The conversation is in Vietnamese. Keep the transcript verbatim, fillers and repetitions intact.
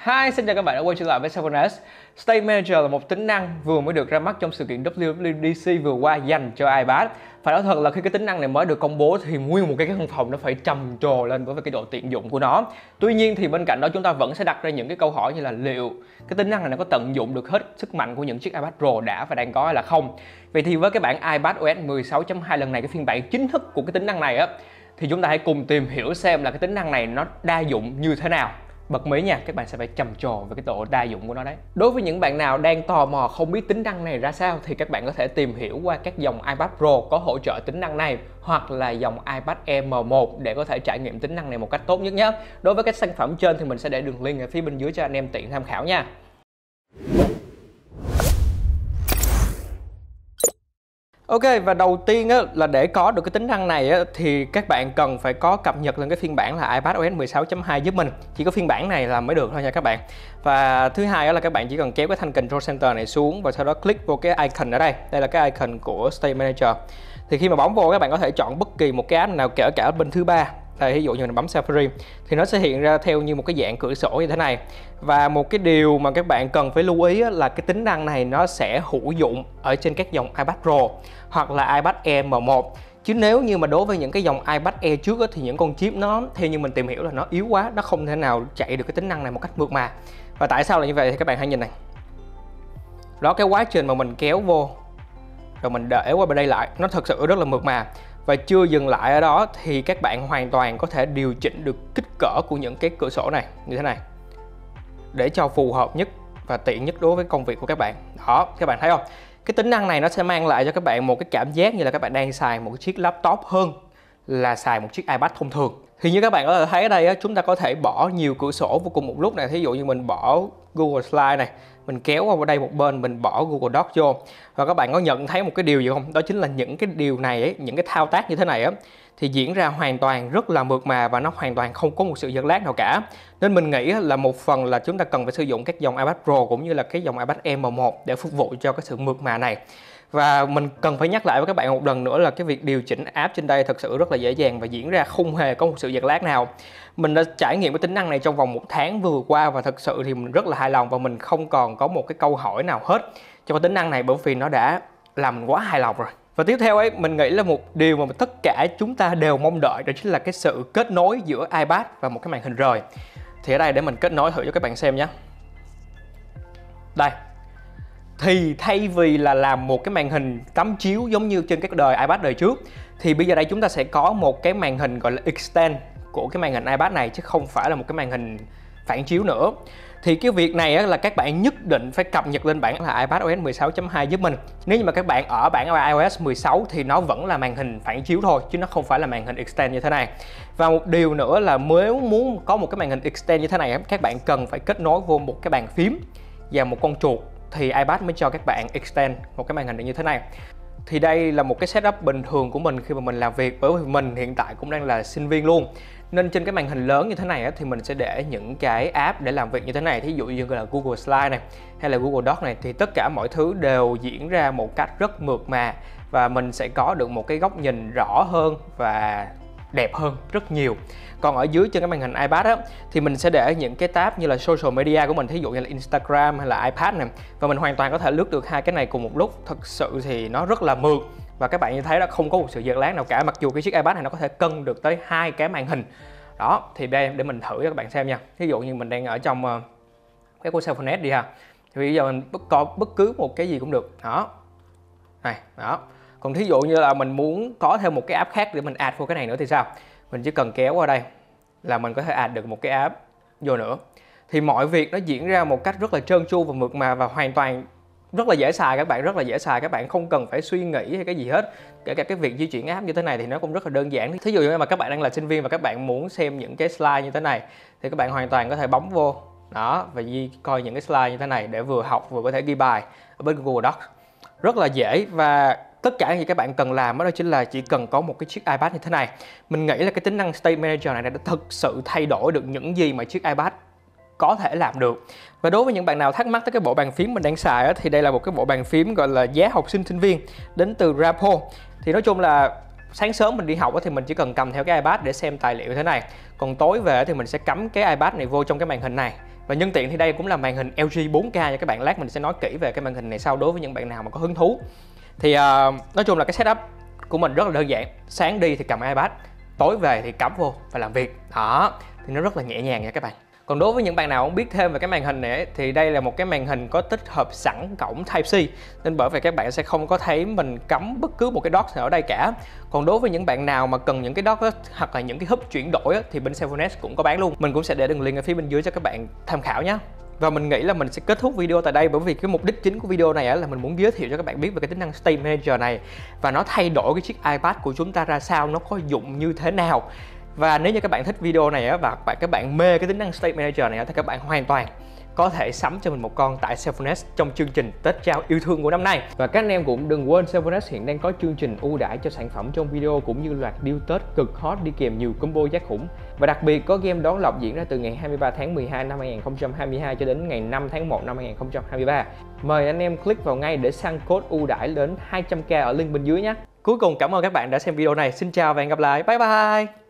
Hi, xin chào các bạn đã quay trở lại với Cell Phone S. State Manager là một tính năng vừa mới được ra mắt trong sự kiện W W D C vừa qua dành cho iPad. Phải nói thật là khi cái tính năng này mới được công bố thì nguyên một cái căn phòng nó phải trầm trồ lên với cái độ tiện dụng của nó. Tuy nhiên thì bên cạnh đó chúng ta vẫn sẽ đặt ra những cái câu hỏi như là liệu cái tính năng này nó có tận dụng được hết sức mạnh của những chiếc iPad Pro đã và đang có hay là không. Vậy thì với cái bản iPadOS mười sáu chấm hai lần này, cái phiên bản chính thức của cái tính năng này á, thì chúng ta hãy cùng tìm hiểu xem là cái tính năng này nó đa dụng như thế nào. Bật mí nha, các bạn sẽ phải trầm trồ về cái độ đa dụng của nó đấy. Đối với những bạn nào đang tò mò không biết tính năng này ra sao thì các bạn có thể tìm hiểu qua các dòng iPad Pro có hỗ trợ tính năng này, hoặc là dòng iPad Air M một để có thể trải nghiệm tính năng này một cách tốt nhất nhé. Đối với các sản phẩm trên thì mình sẽ để đường link ở phía bên dưới cho anh em tiện tham khảo nha. Ok, và đầu tiên á, là để có được cái tính năng này á, thì các bạn cần phải có cập nhật lên cái phiên bản là iPadOS mười sáu chấm hai giúp mình. Chỉ có phiên bản này là mới được thôi nha các bạn. Và thứ hai là các bạn chỉ cần kéo cái thanh Control Center này xuống và sau đó click vô cái icon ở đây. Đây là cái icon của State Manager. Thì khi mà bấm vô các bạn có thể chọn bất kỳ một cái app nào, kể cả bên thứ ba. Đây, ví dụ như mình bấm Safari thì nó sẽ hiện ra theo như một cái dạng cửa sổ như thế này. Và một cái điều mà các bạn cần phải lưu ý là cái tính năng này nó sẽ hữu dụng ở trên các dòng iPad Pro hoặc là iPad Air M một. Chứ nếu như mà đối với những cái dòng iPad Air trước thì những con chip nó, theo như mình tìm hiểu là nó yếu quá, nó không thể nào chạy được cái tính năng này một cách mượt mà. Và tại sao là như vậy thì các bạn hãy nhìn này. Đó, cái quá trình mà mình kéo vô rồi mình để qua bên đây lại, nó thật sự rất là mượt mà. Và chưa dừng lại ở đó thì các bạn hoàn toàn có thể điều chỉnh được kích cỡ của những cái cửa sổ này như thế này để cho phù hợp nhất và tiện nhất đối với công việc của các bạn. Đó, các bạn thấy không? Cái tính năng này nó sẽ mang lại cho các bạn một cái cảm giác như là các bạn đang xài một chiếc laptop hơn là xài một chiếc iPad thông thường. Thì như các bạn có thể thấy ở đây chúng ta có thể bỏ nhiều cửa sổ vô cùng một lúc này. Thí dụ như mình bỏ Google Slide này, mình kéo qua đây một bên, mình bỏ Google Docs vô. Và các bạn có nhận thấy một cái điều gì không? Đó chính là những cái điều này ấy, những cái thao tác như thế này á, thì diễn ra hoàn toàn rất là mượt mà và nó hoàn toàn không có một sự giật lag nào cả. Nên mình nghĩ là một phần là chúng ta cần phải sử dụng các dòng iPad Pro cũng như là cái dòng iPad Air M một để phục vụ cho cái sự mượt mà này. Và mình cần phải nhắc lại với các bạn một lần nữa là cái việc điều chỉnh app trên đây thật sự rất là dễ dàng và diễn ra không hề có một sự giật lag nào. Mình đã trải nghiệm cái tính năng này trong vòng một tháng vừa qua và thật sự thì mình rất là hài lòng và mình không còn có một cái câu hỏi nào hết cho cái tính năng này, bởi vì nó đã làm mình quá hài lòng rồi. Và tiếp theo ấy, mình nghĩ là một điều mà tất cả chúng ta đều mong đợi đó chính là cái sự kết nối giữa iPad và một cái màn hình rời. Thì ở đây để mình kết nối thử cho các bạn xem nhé. Đây. Thì thay vì là làm một cái màn hình tấm chiếu giống như trên các đời iPad đời trước, thì bây giờ đây chúng ta sẽ có một cái màn hình gọi là extend của cái màn hình iPad này, chứ không phải là một cái màn hình phản chiếu nữa. Thì cái việc này là các bạn nhất định phải cập nhật lên bản là iPadOS mười sáu chấm hai giúp mình. Nếu như mà các bạn ở bản iOS mười sáu thì nó vẫn là màn hình phản chiếu thôi, chứ nó không phải là màn hình extend như thế này. Và một điều nữa là nếu muốn có một cái màn hình extend như thế này, các bạn cần phải kết nối vô một cái bàn phím và một con chuột thì iPad mới cho các bạn extend một cái màn hình như thế này. Thì đây là một cái setup bình thường của mình khi mà mình làm việc, bởi vì mình hiện tại cũng đang là sinh viên luôn. Nên trên cái màn hình lớn như thế này thì mình sẽ để những cái app để làm việc như thế này, thí dụ như là Google Slide này hay là Google Docs này, thì tất cả mọi thứ đều diễn ra một cách rất mượt mà và mình sẽ có được một cái góc nhìn rõ hơn và đẹp hơn rất nhiều. Còn ở dưới trên cái màn hình iPad á, thì mình sẽ để những cái tab như là social media của mình, thí dụ như là Instagram hay là iPad này, và mình hoàn toàn có thể lướt được hai cái này cùng một lúc. Thật sự thì nó rất là mượt và các bạn như thấy đó, không có một sự giật lag nào cả, mặc dù cái chiếc iPad này nó có thể cân được tới hai cái màn hình. Đó, thì đây để mình thử cho các bạn xem nha. Ví dụ như mình đang ở trong uh, cái của Cell Phone S đi ha. Thì bây giờ mình bất có bất cứ một cái gì cũng được. Đó. Này, đó. Còn thí dụ như là mình muốn có thêm một cái app khác để mình add vô cái này nữa thì sao? Mình chỉ cần kéo qua đây là mình có thể add được một cái app vô nữa. Thì mọi việc nó diễn ra một cách rất là trơn tru và mượt mà và hoàn toàn rất là dễ xài các bạn, rất là dễ xài. Các bạn không cần phải suy nghĩ hay cái gì hết. Kể cả cái việc di chuyển app như thế này thì nó cũng rất là đơn giản. Thí dụ như mà các bạn đang là sinh viên và các bạn muốn xem những cái slide như thế này thì các bạn hoàn toàn có thể bấm vô đó và di coi những cái slide như thế này để vừa học vừa có thể ghi bài ở bên Google Docs. Rất là dễ và tất cả những gì các bạn cần làm đó chính là chỉ cần có một cái chiếc iPad như thế này. Mình nghĩ là cái tính năng State Manager này đã thực sự thay đổi được những gì mà chiếc iPad có thể làm được. Và đối với những bạn nào thắc mắc tới cái bộ bàn phím mình đang xài á, thì đây là một cái bộ bàn phím gọi là giá học sinh sinh viên đến từ Rapo. Thì nói chung là sáng sớm mình đi học thì mình chỉ cần cầm theo cái iPad để xem tài liệu thế này. Còn tối về thì mình sẽ cắm cái iPad này vô trong cái màn hình này Và nhân tiện thì đây cũng là màn hình L G bốn K nha các bạn. Lát mình sẽ nói kỹ về cái màn hình này sau đối với những bạn nào mà có hứng thú. Thì uh, nói chung là cái setup của mình rất là đơn giản. Sáng đi thì cầm iPad, tối về thì cắm vô và làm việc. Đó, thì nó rất là nhẹ nhàng nha các bạn. Còn đối với những bạn nào không biết thêm về cái màn hình này thì đây là một cái màn hình có tích hợp sẵn cổng Type C, nên bởi vậy các bạn sẽ không có thấy mình cắm bất cứ một cái dock nào ở đây cả. Còn đối với những bạn nào mà cần những cái dock á, hoặc là những cái hub chuyển đổi á, thì bên Cellphone S cũng có bán luôn. Mình cũng sẽ để đường link ở phía bên dưới cho các bạn tham khảo nhé. Và mình nghĩ là mình sẽ kết thúc video tại đây, bởi vì cái mục đích chính của video này là mình muốn giới thiệu cho các bạn biết về cái tính năng State Manager này và nó thay đổi cái chiếc iPad của chúng ta ra sao, nó có dụng như thế nào. Và nếu như các bạn thích video này và các bạn mê cái tính năng State Manager này thì các bạn hoàn toàn có thể sắm cho mình một con tại Cellphone S trong chương trình Tết trao yêu thương của năm nay. Và các anh em cũng đừng quên Cellphone S hiện đang có chương trình ưu đãi cho sản phẩm trong video cũng như loạt deal Tết cực hot đi kèm nhiều combo giá khủng. Và đặc biệt có game đón lọc diễn ra từ ngày hai mươi ba tháng mười hai năm hai nghìn không trăm hai mươi hai cho đến ngày năm tháng một năm hai nghìn không trăm hai mươi ba. Mời anh em click vào ngay để săn code ưu đãi đến hai trăm k ở link bên dưới nhé. Cuối cùng cảm ơn các bạn đã xem video này. Xin chào và hẹn gặp lại. Bye bye.